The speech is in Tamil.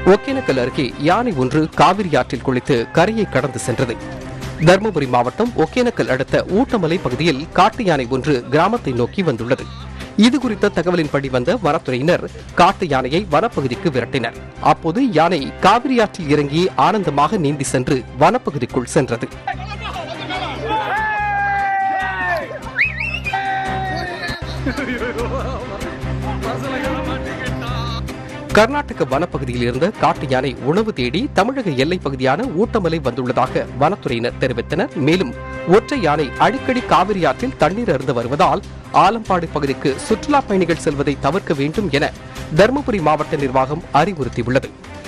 ஒகேனக்கல் அருகே யானை ஒன்று காவிரி ஆற்றில் குளித்து கரையை கடந்து சென்றது. தருமபுரி மாவட்டம் ஒகேனக்கல் அடுத்த ஊட்டமலை பகுதியில் காட்டு யானை ஒன்று கிராமத்தை நோக்கி வந்துள்ளது. இதுகுறித்த தகவலின்படி வந்த வனத்துறையினர் காட்டு யானையை வனப்பகுதிக்கு விரட்டினர். அப்போது யானை காவிரி ஆற்றில் இறங்கி ஆனந்தமாக நீந்தி சென்று வனப்பகுதிக்குள் சென்றது. கர்நாடக வனப்பகுதியில் இருந்த காட்டு யானை உணவு தேடி தமிழக எல்லைப் பகுதியான ஊட்டமலை வந்துள்ளதாக வனத்துறையினர் தெரிவித்தனர். மேலும் ஒற்றை யானை அடிக்கடி காவிரி ஆற்றில் தண்ணீர் அருந்த வருவதால் ஆலம்பாடி பகுதிக்கு சுற்றுலா பயணிகள் செல்வதை தவிர்க்க வேண்டும் என தருமபுரி மாவட்ட நிர்வாகம் அறிவுறுத்தியுள்ளது.